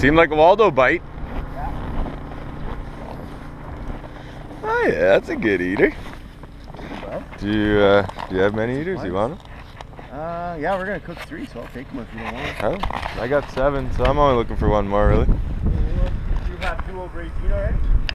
Seemed like a Waldo bite. Oh yeah, that's a good eater. Do you have many eaters? You want them? Yeah, we're gonna cook 3, so I'll take them if you don't want them. Oh, I got 7, so I'm only looking for one more, really. You have 2 over 18 already?